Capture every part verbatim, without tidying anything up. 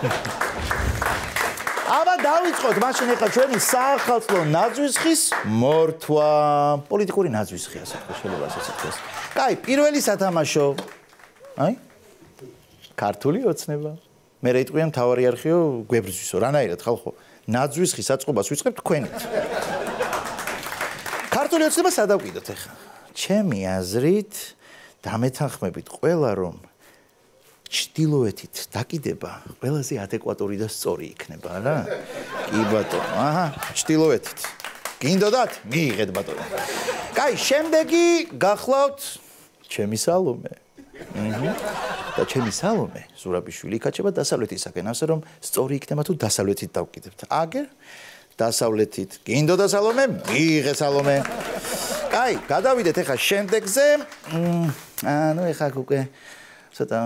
აბა დავიწყოთ მაშინ ახლა ჩვენი საახალწლო ნაძვისხის მორთვა პოლიტიკური ნაძვისხი ასე თქვა შეიძლება ასე თქვას. კაი, პირველი სათამაშო. აი? ქართული ოცნება. მე რა იტყვიან თავარი არხიო გვებრძვისო, რანაირად ხალხო? ნაძვისხის აწყობას ვიწყებთ თქვენით. ქართული ოცნება სადავკიდოთ ახლა. ჩემი აზრით დამეთანხმებით ყველა რომ ჩtildeოეთით დაკიდება ყველაზე ადეკვატური და სწორი იქნება რა? კი ბატონო, აჰა, ჩtildeოეთით. გინდოდათ? მიიღეთ ბატონო. კაი, შემდეგი გახლავთ ჩემი სალომე. აჰა. და ჩემი სალომე ზურაბიშვილი იქაჩება დასავლეთისაკენ, ასე რომ სწორი იქნება თუ დასავლეთით დავკიდებთ. აგერ დასავლეთით. გინდოდა სალომე? მიიღე სალომე. კაი, გადავიდეთ ახლა შემდეგზე. ანუ ახლა უკვე ცოტა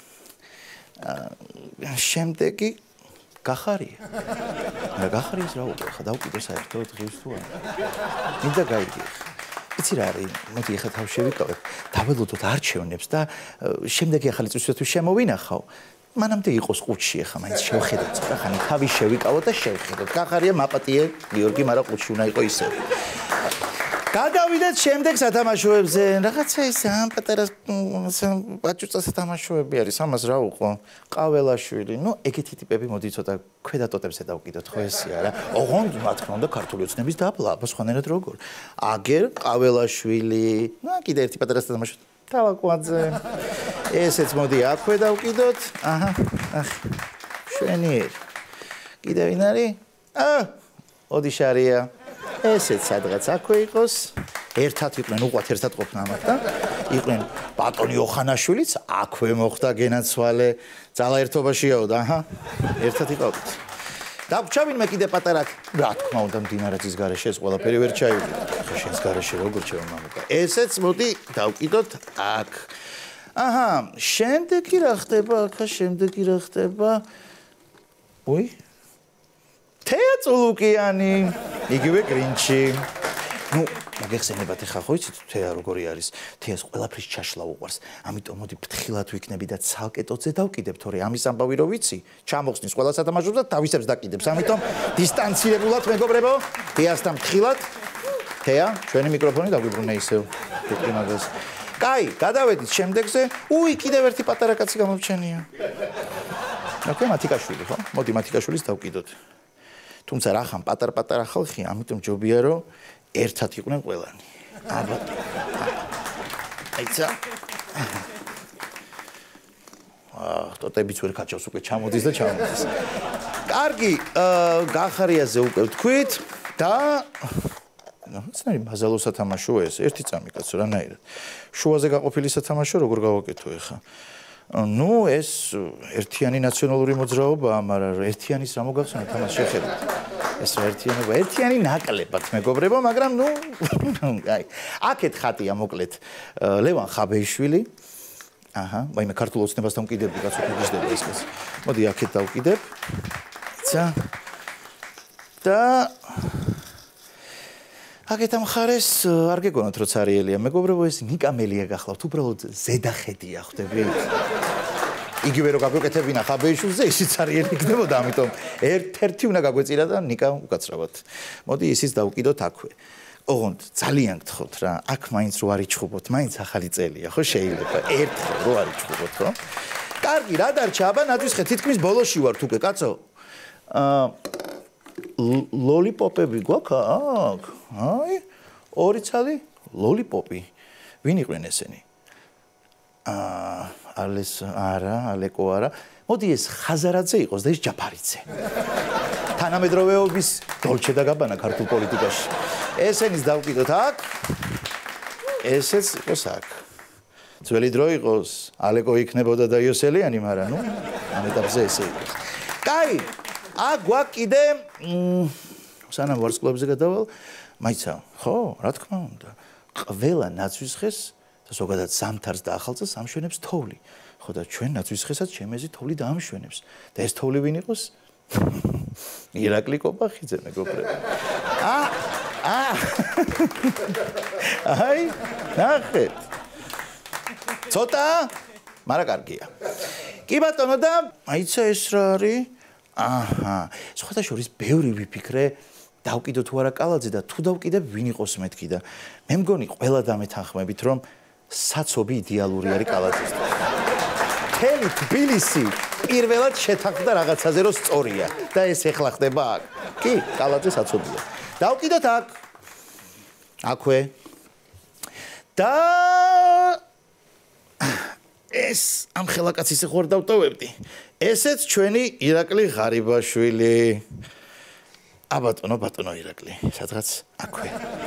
შემდეგი გახარია. რა გახარიას რა უკვე ხა დავკიდე საერთოდ ღირს თუ არა. მინდა გაიგე. იცი რა არის? მოდი ახლა თავ შევიკავებ. დაველოდოთ არჩევნებს და შემდეგი ახალი წლისთვის შემოვინახავ. მანამდე იყოს ყუთში ახლა მაინც შევხედოთ. რა ხანი თავი შევიკავოთ და შევხედოთ. გახარია მაპატიე გიორგი, მაგრამ ყუთში უნდა იყო ისე. გადავიდეთ შემდეგ სათამაშოებზე. რაღაცა ის ამ პატარა ბაჭუწა სათამაშოები არის. ამას რა უყო? ყაველაშვილი. ნუ ეგეთი ტიპები მოდი ცოტა ქვედა ტოტებზე დავკიდოთ, ხო ესეა რა. ოღონდ რა თქმა უნდა ქართული ოცნების დაბლა, აბა სხვანაირად როგორ. აგერ ყაველაშვილი. ნუ კიდე ერთი პატარა სათამაშო. თავაკვაძე. ესეც მოდი აქვე დავკიდოთ. აჰა. ახ. შვენიერი. კიდე ვინ არის? აა, ოდიშარია. ესეც სადღაც აქვე იყოს. ერთად იყვნენ, უყვათ ერთად ყოფნა ამათთან. იყვნენ ბატონი ოხანაშვილიც, აქვე მოხდა გენაცვალე. ძალა ერთობაშიაო და აჰა. ერთად იყავით. დაგვჭა ვინმე კიდე პატარა, რა თქმა უნდა, მდინარაძის გარეშე ეს ყველაფერი ვერ ჩაივიდა. ხო შენს გარეშე როგორ ჩემო მამაკა. ესეც მოდი დავკიდოთ აქ. აჰა, შემდეგი რა ხდება? ახლა შემდეგი რა ხდება? უი თეა წულუკიანი, იგივე გრინჩი. ნუ, მოგეხსენებათ ახლა ხო იცით თეა როგორი არის? თეას ყველაფრის ჩაშლა უყვარს. ამიტომ მოდი ფრთხილად ვიქნები და ცალკე ტოტზე დავკიდებ, თორე ამის ამბავი რო ვიცი, ჩამოხსნის ყველა სათამაშოს და თავისებს დაკიდებს. ამიტომ დისტანცირებულად მეგობრებო, თეასთან ფრთხილად. თეა, ჩვენი მიკროფონი დაგვიბრუნე ისევ. ფიქრინაგას. კაი, გადავედით შემდეგზე. უი, კიდევ ერთი პატარა კაცი გამორჩენია. ოკეი, მათიკაშვილი ხო? მოდი მათიკაშვილის დავკიდოთ. თუმცა რა ხან პატარ-პატარა ხალხი, ამიტომ ჯობია რომ ერთად იყვნენ ყველანი. აბა. აიცა. აა, ტოტებიც ვერ კაჭავს უკვე ჩამოდის და ჩამოდის. კარგი, აა, გახარიაზე უკვე ვთქვით და ნაცნარი ბაზალო სათამაშო ეს, ერთი წამი კაცო რანაირად. შუაზე გაყოფილი სათამაშო როგორ გავაკეთო ახლა? ნუ ეს ერთიანი ნაციონალური მოძრაობაა, მაგრამ ერთიანის რა მოგახსენოთ ამას შეხედოთ. ეს რა ერთიანობა? ერთიანი ნაკლებად მეგობრებო, მაგრამ ნუ აი, აქეთ ხატია მოკლედ ლევან ხაბეიშვილი. აჰა, მაიმე ქართულ ოცნებასთან ვკიდებდი კაცო გიჟდება ეს კაცი. მოდი აქეთ დავკიდებ. ცა და აქეთ ამ ხარეს არ გეგონოთ როცა არიელია მეგობრებო, ეს ნიკამელია გახლავთ, უბრალოდ ზედახედია ხვდებით. იგივე რო გაგვეკეთებინა ხაბეიშვილზე, ისიც არიელი იქნებოდა, ამიტომ ერთ-ერთი უნდა გაგვეწირა და ნიკა უკაცრავად. მოდი ისიც დავკიდოთ აქვე. ოღონდ ძალიან გთხოვთ რა, აქ მაინც რო არიჩხუბოთ, მაინც ახალი წელია, ხო შეიძლება ერთხელ რო არიჩხუბოთ, ხო? კარგი, რა დარჩა? აბა ნაძვისხე, თითქმის ბოლოში ვართ უკვე, კაცო. აა ლოლიპოპები გვაქვს აქ? აი, ორი ცალი ლოლიპოპი. ვინ იყვნენ ესენი? აა, ალეს არა, ალეკო არა. მოდი ეს ხაზარაძე იყოს და ეს ჯაფარიძე. თანამედროვეობის დოლჩე და გაბანა ქართულ პოლიტიკაში. ესენის დავკიდოთ აქ. ესეც იყოს აქ. ძველი დრო იყოს, ალეკო იქნებოდა და იოსელიანი, მაგრამ ნუ ამ ეტაპზე ესე იყო. კაი, აქ გვაქვს კიდე სანამ ვარსკვლავებზე გადავალ, მაიცა, ხო, რა თქმა უნდა. ყველა ნაცვისხეს და ზოგადად ზამთარს და ახალწელს ამშვენებს თოვლი. ხო და ჩვენ ნაცვისხესაც ჩემეზი თოვლი დაამშვენებს. და ეს თოვლი ვინ იყოს? ირაკლი კობახიძე მეგობრებო. აა, აა. აი, ნახეთ. ცოტა, მაგრამ კარგია. კი ბატონო და აიცა ეს რა არის? აჰა, სხვათა შორის ბევრი ვიფიქრე დავკიდო თუ არა კალაძე და თუ დავკიდებ ვინ იყოს მეთქი და მე მგონი ყველა დამეთანხმებით რომ საცობი იდეალური არის კალაძისთვის. მთელი თბილისი პირველად შეთანხმდა რაღაცაზე რომ სწორია და ეს ეხლა ხდება აქ. კი, კალაძე საცობია. დავკიდოთ აქ. აქვე. და ეს ამ ხელაკაცის ხوار დავტოვებდი. ესეც ჩვენი ირაკლი ღარიბაშვილი. ა ბატონო, ბატონო ირაკლი, სადღაც აქვე.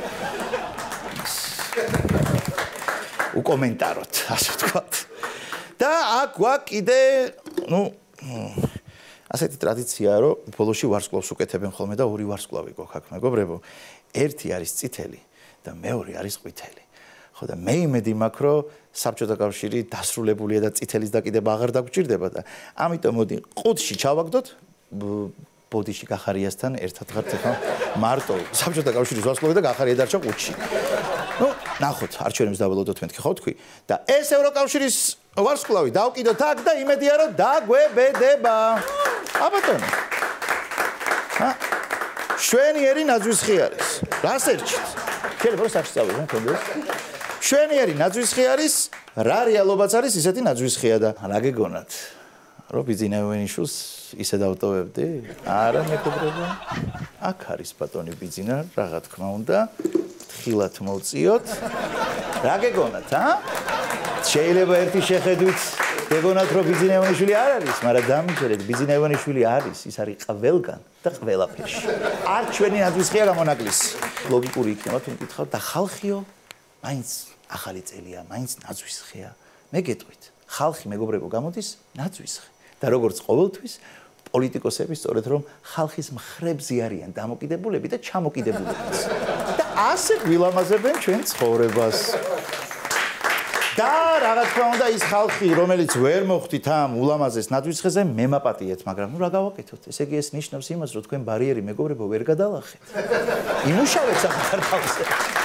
უკომენტაროთ, ასე ვთქვათ. და აქ გვაქვს კიდე, ну, ასეთი ტრადიციაა, რომ ბოლოში ვარსკვლავს უკეთებენ ხოლმე და ორი ვარსკვლავი გვაქვს აქ, მეგობრებო. ერთი არის წითელი და მეორე არის ყვითელი. ხო და მე იმედი მაქვს, რომ საბჭოთა კავშირი დასრულებულია და წითელის დაკიდება აღარ დაგვჭირდება და ამიტომ მოდი ყუთში ჩავაგდოთ ბოდიში გახარიასთან ერთად ხართ ახლა მარტო საბჭოთა კავშირის ვარსკვლავი და გახარია დარჩა ყუთში. ну, ნახოთ, არჩევნებს დაველოდოთ მეთქი ხო თქვი და ეს ევროკავშირის ვარსკვლავი დავკიდოთ აქ და იმედია რომ დაგვებედება. ა ბატონო. ა შვენიერი ნაძვისხი არის. რას ერჩით? შეიძლება რომ სახში წავიდე, მქონდეს. შვენიერი ნაძვისხი არის, რა რეალობაც არის ისეთი ნაძვისხია და რა გეგონათ? რომ ბიძინევენიშვილს ისე დავტოვებდი? არა მეგობრებო. აქ არის ბატონი ბიძინა, რაღა თქმა უნდა. თხილად მოვწიოთ. რა გეგონათ, ა? შეიძლება ერთი შეხედვით გეგონათ რომ ბიძინევენიშვილი არ არის, მაგრამ დამიჯერეთ, ბიძინევენიშვილი არის, ის არის ყველგან და ყველაფერში. არ ჩვენი ნაძვისხია გამონაკლისი. ლოგიკური იქნება თუ მკითხავთ და ხალხიო, მაინც ახალი წელია, მაინც ნაძვისხია. მე გეტყვით, ხალხი მეგობრებო გამოდის ნაძვისხი. და როგორც ყოველთვის პოლიტიკოსები სწორედ რომ ხალხის მხრებზე არიან დამოკიდებულები და ჩამოკიდებულებიც. და ასე გვილამაზებენ ჩვენ ცხოვრებას. და რა თქმა უნდა ის ხალხი რომელიც ვერ მოხვდით ამ ულამაზეს ნაძვისხეზე მემაპატიეთ, მაგრამ ნუ რა გავაკეთოთ? ესე იგი ეს ნიშნავს იმას რომ თქვენ ბარიერი მეგობრებო ვერ გადალახეთ. იმუშავეთ საკუთარ თავზე.